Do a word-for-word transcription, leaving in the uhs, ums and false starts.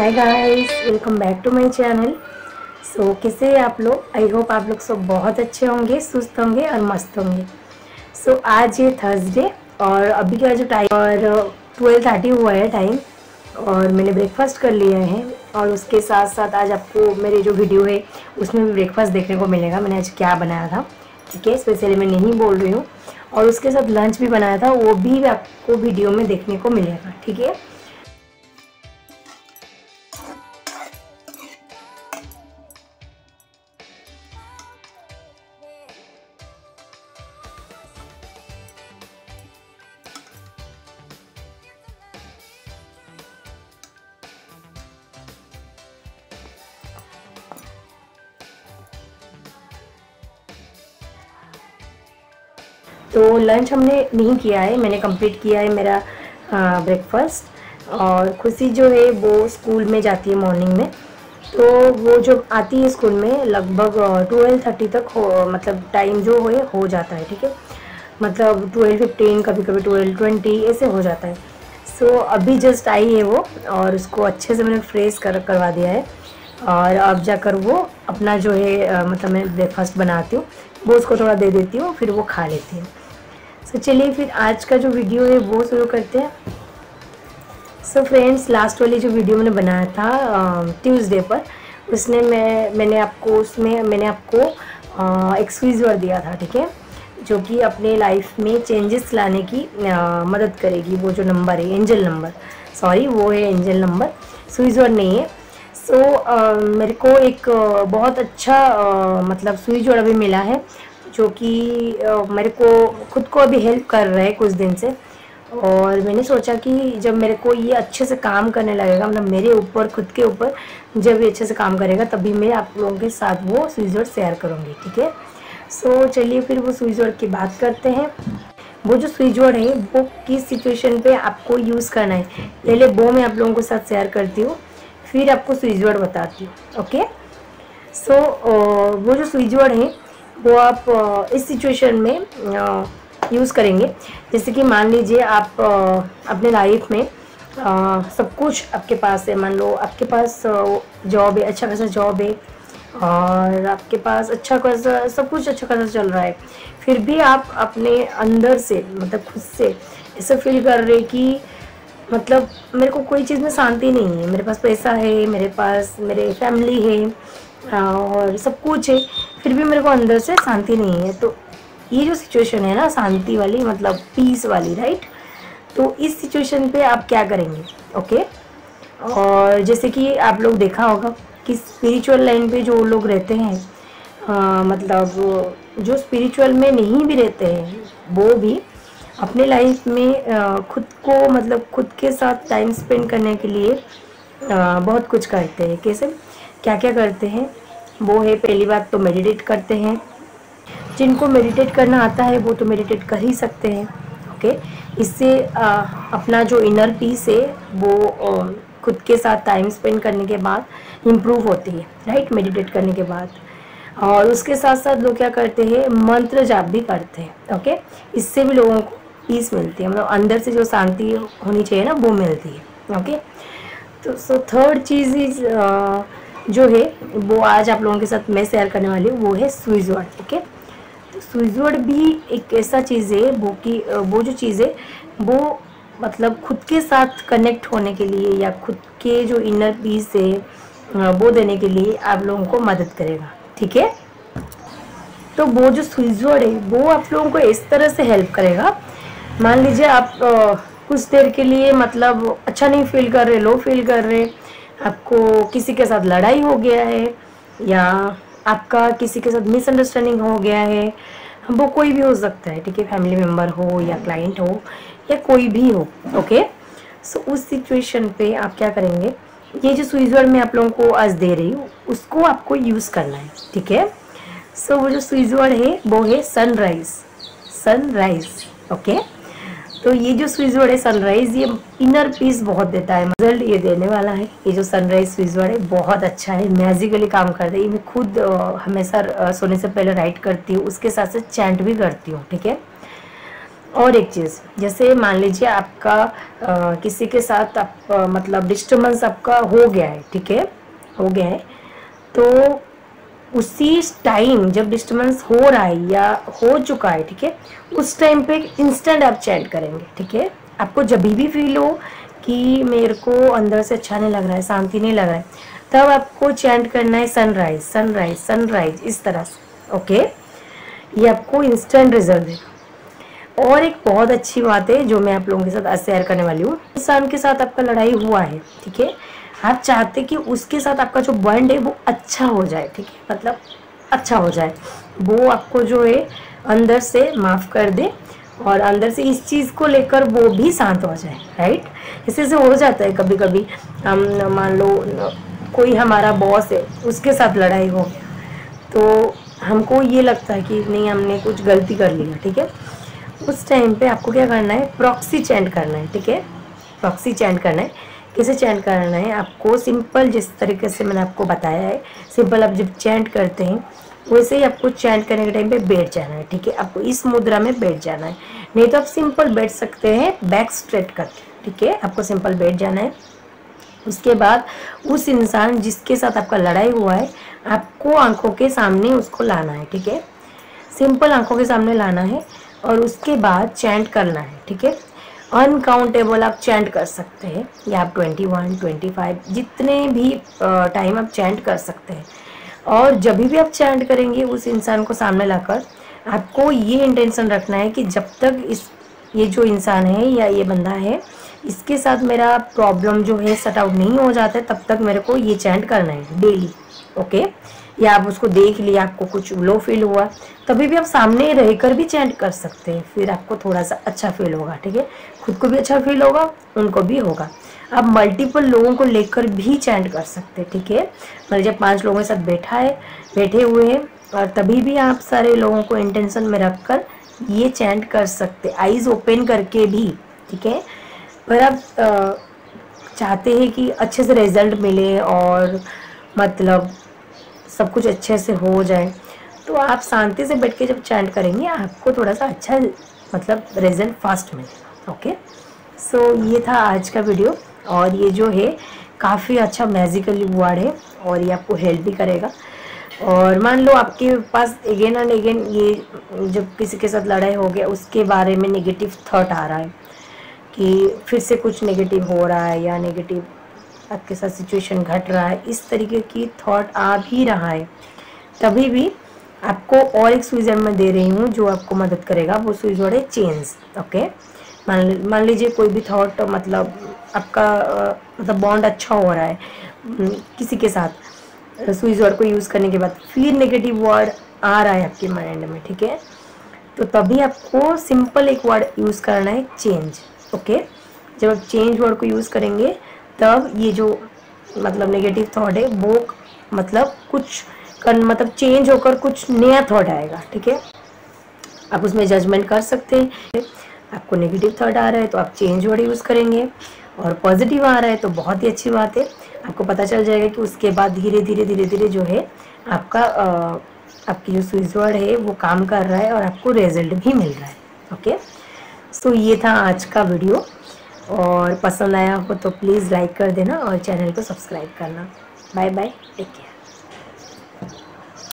Hi guys, welcome back to my channel. So कैसे हैं आप लोग? आई होप आप लोग सब बहुत अच्छे होंगे, सुस्त होंगे और मस्त होंगे। सो so, आज ये थर्सडे और अभी का जो टाइम और ट्वेल्व थर्टी हुआ है टाइम, और मैंने ब्रेकफास्ट कर लिया है। और उसके साथ साथ आज आपको मेरे जो वीडियो है उसमें भी ब्रेकफास्ट देखने को मिलेगा। मैंने आज क्या बनाया था, ठीक है, स्पेशली मैं नहीं बोल रही हूँ। और उसके साथ लंच भी बनाया था, वो भी आपको वीडियो में देखने को मिलेगा, ठीक है। तो लंच हमने नहीं किया है, मैंने कंप्लीट किया है मेरा ब्रेकफास्ट। और खुशी जो है वो स्कूल में जाती है मॉर्निंग में, तो वो जो आती है स्कूल में लगभग ट्वेल्व थर्टी तक हो, मतलब टाइम जो है हो जाता है, ठीक है। मतलब ट्वेल्व फिफ्टीन, कभी कभी ट्वेल्व ट्वेंटी ऐसे हो जाता है। सो so, अभी जस्ट आई है वो, और उसको अच्छे से मैंने फ्रेश कर करवा दिया है। और अब जाकर वो अपना जो है आ, मतलब मैं ब्रेकफास्ट बनाती हूँ, वो उसको थोड़ा दे देती हूँ, फिर वो खा लेती है। सो so, चलिए फिर आज का जो वीडियो है वो शुरू करते हैं। सो so, फ्रेंड्स, लास्ट वाली जो वीडियो मैंने बनाया था ट्यूसडे पर, उसने मैं मैंने आपको उसमें मैंने आपको आ, एक स्क्वीज वर्ड दिया था, ठीक है, जो कि अपने लाइफ में चेंजेस लाने की आ, मदद करेगी। वो जो नंबर है, एंजल नंबर, सॉरी वो है एंजल नंबर, स्क्वीज वर्ड नहीं है। सो so, मेरे को एक बहुत अच्छा आ, मतलब स्क्वीज वर्ड अभी मिला है, जो कि मेरे को खुद को अभी हेल्प कर रहा है कुछ दिन से। और मैंने सोचा कि जब मेरे को ये अच्छे से काम करने लगेगा, मतलब मेरे ऊपर, खुद के ऊपर जब ये अच्छे से काम करेगा, तभी मैं आप लोगों के साथ वो स्क्वीज वर्ड शेयर करूँगी, ठीक है। सो so, चलिए फिर वो स्क्वीज वर्ड की बात करते हैं। वो जो स्क्वीज वर्ड है वो किस सिचुएशन पे आपको यूज़ करना है, पहले वो मैं आप लोगों के साथ शेयर करती हूँ, फिर आपको स्क्वीज वर्ड बताती हूँ, ओके। सो वो जो स्क्वीज वर्ड है वो आप इस सिचुएशन में यूज़ करेंगे। जैसे कि मान लीजिए आप अपने लाइफ में सब कुछ आपके पास है, मान लो आपके पास जॉब है, अच्छा खासा जॉब है, और आपके पास अच्छा खासा सब कुछ अच्छा खासा चल रहा है, फिर भी आप अपने अंदर से, मतलब खुद से ऐसा फील कर रहे कि मतलब मेरे को कोई चीज़ में शांति नहीं है। मेरे पास पैसा है, मेरे पास मेरे फैमिली है और सब कुछ है, फिर भी मेरे को अंदर से शांति नहीं है। तो ये जो सिचुएशन है ना, शांति वाली, मतलब पीस वाली, राइट। तो इस सिचुएशन पे आप क्या करेंगे, ओके। और जैसे कि आप लोग देखा होगा कि स्पिरिचुअल लाइन पे जो लोग रहते हैं, आ, मतलब जो स्पिरिचुअल में नहीं भी रहते हैं, वो भी अपने लाइफ में आ, खुद को, मतलब खुद के साथ टाइम स्पेंड करने के लिए आ, बहुत कुछ करते हैं। कैसे, क्या क्या करते हैं वो है, पहली बात तो मेडिटेट करते हैं। जिनको मेडिटेट करना आता है वो तो मेडिटेट कर ही सकते हैं, ओके। इससे आ, अपना जो इनर पीस है वो आ, खुद के साथ टाइम स्पेंड करने के बाद इम्प्रूव होती है, राइट, मेडिटेट करने के बाद। और उसके साथ साथ लोग क्या करते हैं, मंत्र जाप भी करते हैं, ओके। इससे भी लोगों को पीस मिलती है, मतलब अंदर से जो शांति होनी चाहिए ना, वो मिलती है, ओके। तो सो थर्ड चीज़ इज जो है वो आज आप लोगों के साथ मैं शेयर करने वाली हूँ, वो है स्क्वीज वर्ड, ओके। तो स्क्वीज वर्ड भी एक ऐसा चीज़ है वो कि वो जो चीज़ है वो मतलब खुद के साथ कनेक्ट होने के लिए, या खुद के जो इनर पीस है वो देने के लिए आप लोगों को मदद करेगा, ठीक है। तो वो जो स्क्वीज वर्ड है वो आप लोगों को इस तरह से हेल्प करेगा। मान लीजिए आप आ, कुछ देर के लिए मतलब अच्छा नहीं फील कर रहे, लो फील कर रहे, आपको किसी के साथ लड़ाई हो गया है, या आपका किसी के साथ मिसअंडरस्टैंडिंग हो गया है, वो कोई भी हो सकता है, ठीक है, फैमिली मेम्बर हो या क्लाइंट हो या कोई भी हो, ओके। सो उस सिचुएशन पे आप क्या करेंगे, ये जो स्क्वीज वर्ड मैं आप लोगों को आज दे रही हूँ उसको आपको यूज़ करना है, ठीक है। सो वो जो स्क्वीज वर्ड है वो है सनराइज, सनराइज, ओके। तो ये जो स्क्वीज वर्ड है सनराइज, ये इनर पीस बहुत देता है, रिजल्ट ये देने वाला है। ये जो सनराइज स्क्वीज वर्ड है बहुत अच्छा है, मैजिकली काम करता है। ये मैं खुद आ, हमेशा सोने से पहले राइट करती हूँ, उसके साथ साथ चैंट भी करती हूँ, ठीक है। और एक चीज़, जैसे मान लीजिए आपका आ, किसी के साथ आप आ, मतलब डिस्टर्बेंस आपका हो गया है, ठीक है, हो गया है, तो उसी टाइम जब डिस्टर्बेंस हो रहा है या हो चुका है, ठीक है, उस टाइम पे इंस्टेंट आप चैंट करेंगे, ठीक है। आपको जब भी फील हो कि मेरे को अंदर से अच्छा नहीं लग रहा है, शांति नहीं लग रहा है, तब आपको चैंट करना है सनराइज सनराइज सनराइज, इस तरह से, ओके। ये आपको इंस्टेंट रिजल्ट देगा। और एक बहुत अच्छी बात है जो मैं आप लोगों के साथ शेयर करने वाली हूँ, इंसान के साथ आपका लड़ाई हुआ है, ठीक है, आप चाहते कि उसके साथ आपका जो बॉन्ड है वो अच्छा हो जाए, ठीक है, मतलब अच्छा हो जाए, वो आपको जो है अंदर से माफ़ कर दे और अंदर से इस चीज़ को लेकर वो भी शांत हो जाए, राइट। इसी से हो जाता है कभी कभी, हम मान लो कोई हमारा बॉस है, उसके साथ लड़ाई हो गया, तो हमको ये लगता है कि नहीं हमने कुछ गलती कर लिया, ठीक है। उस टाइम पे आपको क्या करना है, प्रॉक्सी चैंट करना है, ठीक है, प्रॉक्सी चैंट करना है। कैसे चैंट करना है, आपको सिंपल जिस तरीके से मैंने आपको बताया है, सिंपल आप जब चैंट करते हैं वैसे ही आपको चैंट करने के टाइम पे बैठ जाना है, ठीक है। आपको इस मुद्रा में बैठ जाना है, नहीं तो आप सिंपल बैठ सकते हैं बैक स्ट्रेट करके, ठीक है। आपको सिंपल बैठ जाना है। उसके बाद उस इंसान जिसके साथ आपका लड़ाई हुआ है, आपको आंखों के सामने उसको लाना है, ठीक है, सिंपल आंखों के सामने लाना है और उसके बाद चैंट करना है, ठीक है। अनकाउंटेबल आप चैंट कर सकते हैं, या आप ट्वेंटी वन ट्वेंटी फाइव जितने भी टाइम आप चैंट कर सकते हैं। और जब भी आप चैंट करेंगे उस इंसान को सामने लाकर, आपको ये इंटेंशन रखना है कि जब तक इस ये जो इंसान है या ये बंदा है, इसके साथ मेरा प्रॉब्लम जो है सट आउट नहीं हो जाता है, तब तक मेरे को ये चैंट करना है डेली, ओके। या आप उसको देख लिया, आपको कुछ लो फील हुआ, तभी भी आप सामने रहकर भी चैंट कर सकते हैं, फिर आपको थोड़ा सा अच्छा फील होगा, ठीक है, खुद को भी अच्छा फील होगा, उनको भी होगा। आप मल्टीपल लोगों को लेकर भी चैंट कर सकते हैं, ठीक है। मतलब जब पांच लोगों के साथ बैठा है बैठे हुए हैं, और तभी भी आप सारे लोगों को इंटेंशन में रखकर ये चैंट कर सकते, आईज ओपन करके भी, ठीक है। पर आप चाहते हैं कि अच्छे से रिजल्ट मिले और मतलब सब कुछ अच्छे से हो जाए, तो आप शांति से बैठ के जब चैंट करेंगे आपको थोड़ा सा अच्छा मतलब रिजल्ट फास्ट मिलेगा, ओके। सो ये था आज का वीडियो, और ये जो है काफ़ी अच्छा मैजिकली वर्ड है और ये आपको हेल्प भी करेगा। और मान लो आपके पास अगेन एंड अगेन ये जब किसी के साथ लड़ाई हो गया उसके बारे में नेगेटिव थॉट आ रहा है कि फिर से कुछ नेगेटिव हो रहा है या नेगेटिव आपके साथ सिचुएशन घट रहा है, इस तरीके की थॉट आ भी रहा है, तभी भी आपको और एक स्विच वर्ड मैं दे रही हूँ जो आपको मदद करेगा। वो स्विच वर्ड है चेंज, ओके। मान मान लीजिए कोई भी थॉट मतलब आपका मतलब बॉन्ड अच्छा हो रहा है किसी के साथ, स्विच वर्ड को यूज़ करने के बाद फिर नेगेटिव वर्ड आ रहा है आपके माइंड में, ठीक है, तो तभी आपको सिंपल एक वर्ड यूज़ करना है, चेंज, ओके। जब आप चेंज वर्ड को यूज़ करेंगे तब ये जो मतलब नेगेटिव थॉट है वो मतलब कुछ कर मतलब चेंज होकर कुछ नया थॉट आएगा, ठीक है। आप उसमें जजमेंट कर सकते हैं। आपको नेगेटिव थॉट आ रहा है तो आप चेंज वर्ड यूज़ करेंगे, और पॉजिटिव आ रहा है तो बहुत ही अच्छी बात है, आपको पता चल जाएगा कि उसके बाद धीरे धीरे धीरे धीरे जो है आपका आ, आपकी जो स्विच वर्ड है वो काम कर रहा है और आपको रिजल्ट भी मिल रहा है, ओके। सो ये था आज का वीडियो, और पसंद आया हो तो प्लीज़ लाइक कर देना और चैनल को सब्सक्राइब करना। Bye bye, take care.